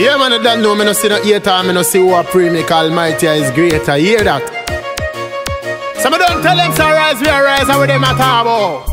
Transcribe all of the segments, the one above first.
Yeah, man, I don't know, me no see no hater, me no see who a pray, make Almighty is greater. Hear that? So me don't tell them, so rise, we are rise, and with them at all.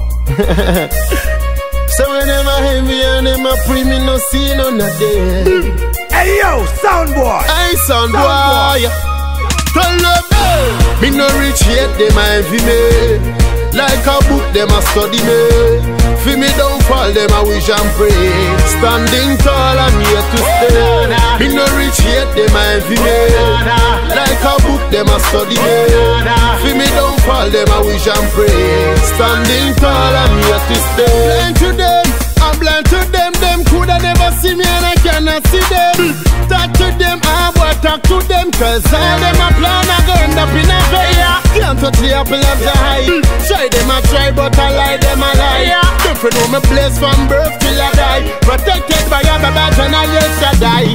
So when them a heavy and them a pray, me no see none of them. Hey yo, sound boy. Hey, sound boy. Tell them, me no rich yet, them a envy me. Like a book, them a study me. Fi me don't fall, them a wish and pray. Standing tall, I'm here to stay. Me no rich yet, them a envy me. Like a book, them a study me. Fi me don't fall, them a wish and pray. Standing tall, I'm here to stay. Blind to them, I'm blind to them. Them coulda never see me and I cannot see them. Talk to them, I boy talk to them. Cause all them a plan, I go end up in a fire. Can't touch the apple of the eye. Try them a try, but I lie, them a lie. Don't you know me place from birth till I die. Protected by a bad and I yes I die.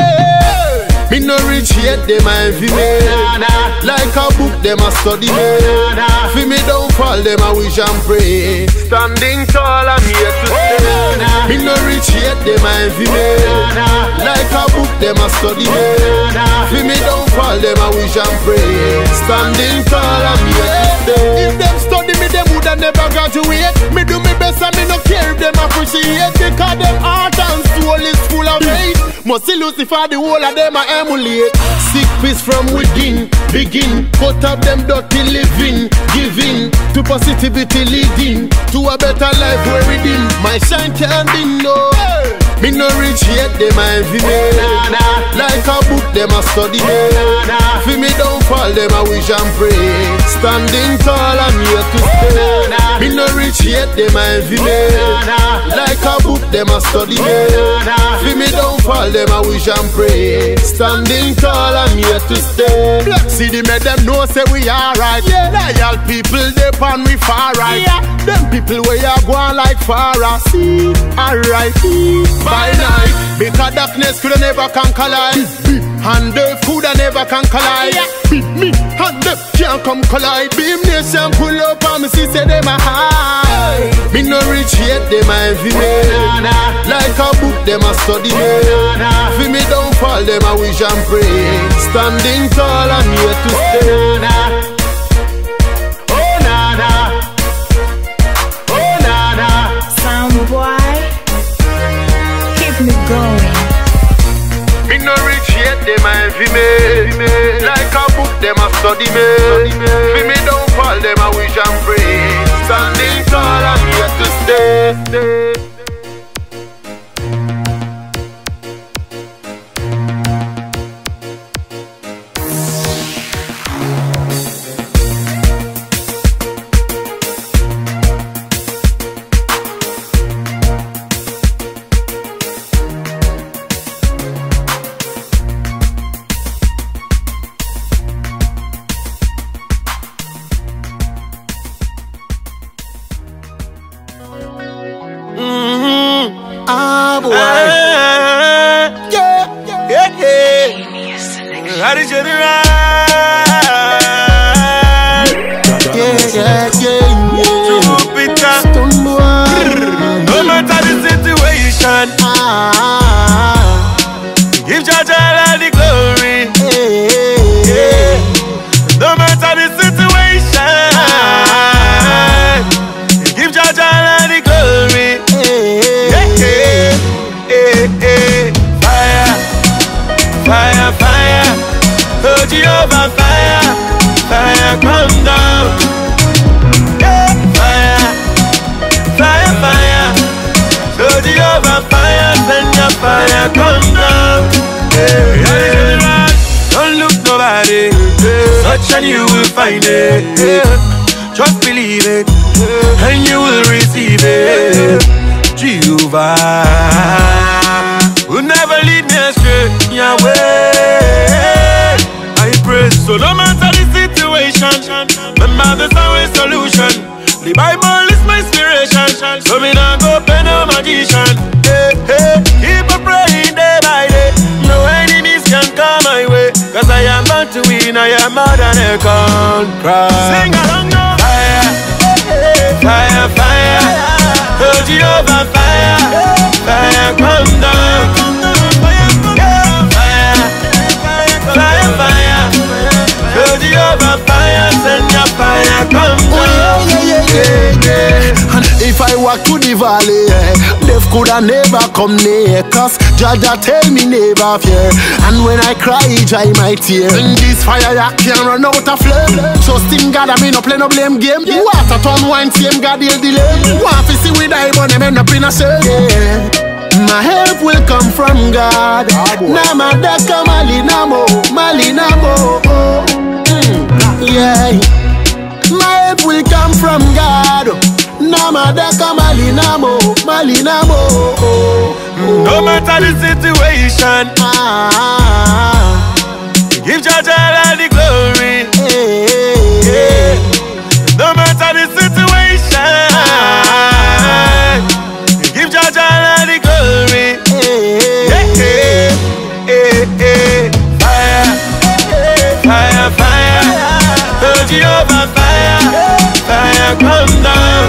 Yeah. Me no rich yet, them a envy me. Like a book, them a study me. Fi me don't fall, them a wish and pray. Standing tall, I'm here to stay. Me no rich yet, them a envy me. Like a book, them a study me. Fi me don't fall, them a wish and pray. Standing tall, I'm here to stay. If them study me, them woulda never graduate. Me do me best and me no care if them appreciate. Because them heart and soul is full of hate. Must see Lucifer, the whole of them a emulate. Seek peace from within, begin. Cut up them dirty living, giving to positivity leading to a better life where within my shine can't dim, no. Me no rich yet, them a envy me. Like a book, them a study me. Fi me don't fall, them a wish and pray. Standing tall, I'm here to stay. Me no rich yet, them a envy me. Like a book, them a study me. Fi me don't fall, them a wish and pray. Standing tall, I'm here to stay. Black City make them know say we alright. Loyal people, they pan we far right. Them people where you go on like Farah. See, alright. By night, because darkness could never conquer light. And the food never can collide. Beat me, and them can't come collide. Beam nation pull up and me see say them a high. Me no rich yet, them a envy me. Like a book, them a study me. Fi me don't fall, them a wish and pray. Standing tall, I'm here to stay. Me no rich yet, them a envy me. Like a book, them a study me. Fi me don't fall, them a wish and pray. Standing tall, I'm here to stay. Ah, boy. How did you do right? Stone boy. No matter the situation, give Jah all the glory. No matter the situation, give Jah all the glory. Fire, fire, oh Jehovah, fire, fire, come down. Fire, fire, fire, oh Jehovah, fire, send your fire, come down. Don't look nobody, such and you will find it. Just believe it, and you will receive it. Jehovah will never lead me astray, Yahweh. I pray, so no matter the situation, remember there's always solution. The Bible is my inspiration, so me not go pay no magician. Keep on praying day by day. No enemies can come my way, cause I am born to win, I am more than a conqueror. Sing along now. Fire, fire, fire, oh Jehovah, fire, fire, come down. I walk to the valley, death coulda never come near, cause Jaja tell me never fear. And when I cry, I might tear. In this fire, I can't run out of flame. Trust in God, I mean no play no blame game. Water turn wine, same God he'll delay. Want to see we die, but them end up in a shame. My help will come from God. Namadaka Malinamo, Malinamo. Yeah. My help will come from God. Namadaka Malinamo, Malinamo. No matter the situation, give Jaja all the glory. Yeah. No matter the situation, give Jaja all the glory. Fire, fire, oh Jehovah, fire, fire, come down.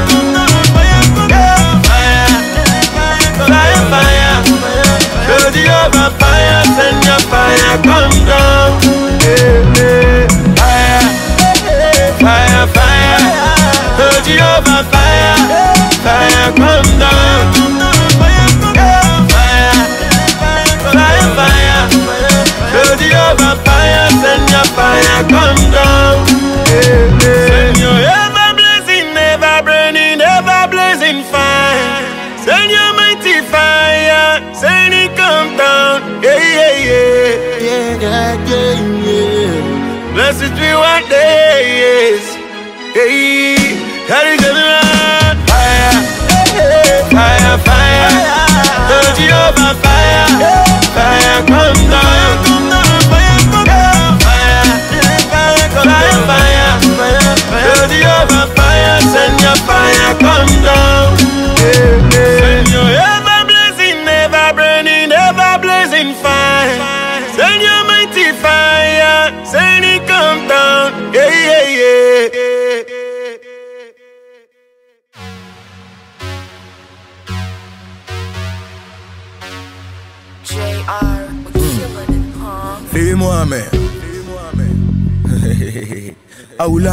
Fire, fire, oh Jehovah, fire, send your fire, come down. Fire, fire, fire, oh Jehovah, fire, fire, come down. Fire, fire, oh Jehovah, fire, send your fire, come down. Send your ever blazing, ever burning, ever blazing fire. Send your mighty fire, send it come down. Yeah, yeah, yeah. Yeah, yeah, yeah, yeah. Blessed be one day, yes. Hey, carry the fire, fire, fire. Oh Jehovah, fire, fire, come down. Fire, fire, oh Jehovah, fire, send your fire, come down. Send your ever blazing, ever burning, ever blazing fire. Send your mighty fire, send it come down. Yeah, yeah, yeah. JR, we're killing it, huh? Fais-moi, man. Aoula,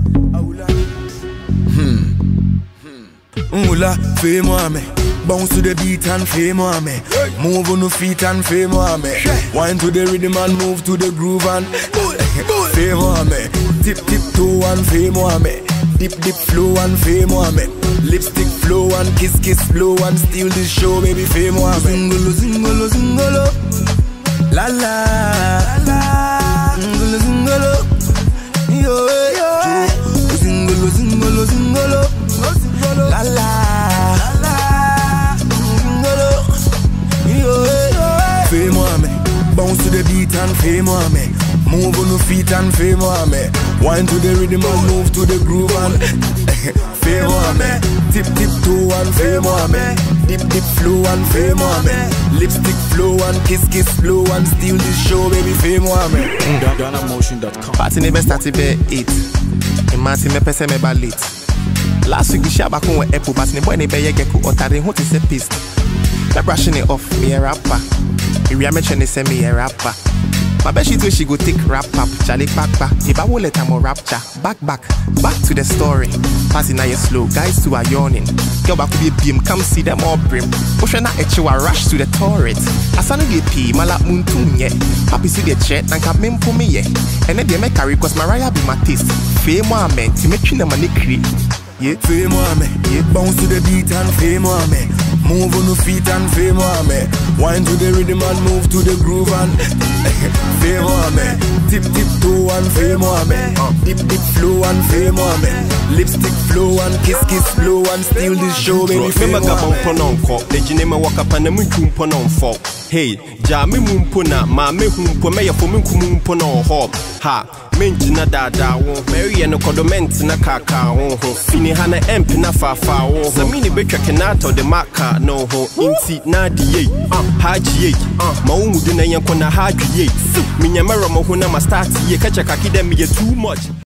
Oula, fais-moi, man. Bounce to the beat and fais-moi, man. Move on the feet and fais-moi, man. Wind to the rhythm and move to the groove and fais-moi, man. Tip, tip, toe and fais-moi, man. Dip, dip, flow and fais-moi, man. Lipstick flow and kiss, kiss flow and steal this show, baby, fais-moi, man. Zingolo, zingolo, zingolo. La la, la la. Zingolo, zingolo. Yo, yo, zingolo, zingolo, zingolo, la la, zingolo, yo, yo. Fais-moi, mais bounce to the beat and fais-moi, mais move on the feet and fais-moi, mais wind to the rhythm and move to the groove and fais-moi, mais tip, tip, toe and fais-moi, mais dip, dip, flow and fais-moi, mais lipstick flow and kiss, kiss flow and steal this show, baby, fais-moi, mais GhanaMotion.com. Party never started by 8. Imagine me pese me ba late. Last week we share back on Apple, but ne boy ne be yegeko otare ho te se piste. Me brushing it off, me a rapper. We are mentioning say me a rapper. My best she go take rap up, Charlie back. If I will let her more rapture, back to the story. Passing now you slow, guys too are yawning. Girl back to be beam, come see them all brim. Ocean at you a rush to the turret. Asana be pee, malap moon tunye. Papi see the chat and come in for me ye. And then they make carry cause Mariah be my taste. Fais-moi man, to make you the money creep. Yeah, fais-moi, mais bounce to the beat and fais-moi, mais move on the feet and fais-moi, mais wind to the rhythm and move to the groove and fais-moi, mais tip, tip, toe and fais-moi, mais dip, dip, flow and fais-moi, mais lipstick flow and kiss, kiss flow and steal this show, baby, fais-moi, hey, Jammy Mumpuna, Mammy Humpo, Mayor for Munkumpuna Hop. Ha, Minjina Dada, Mary and a Codament in a cacao, Fini Hana Empina Fafa, Samini Baker Canato, the Maka, no ho, Inti Nadi, Haji, Maungu Dina Yankona Haji, Minyamara Mohuna Mastati, Kachakaki, them too much.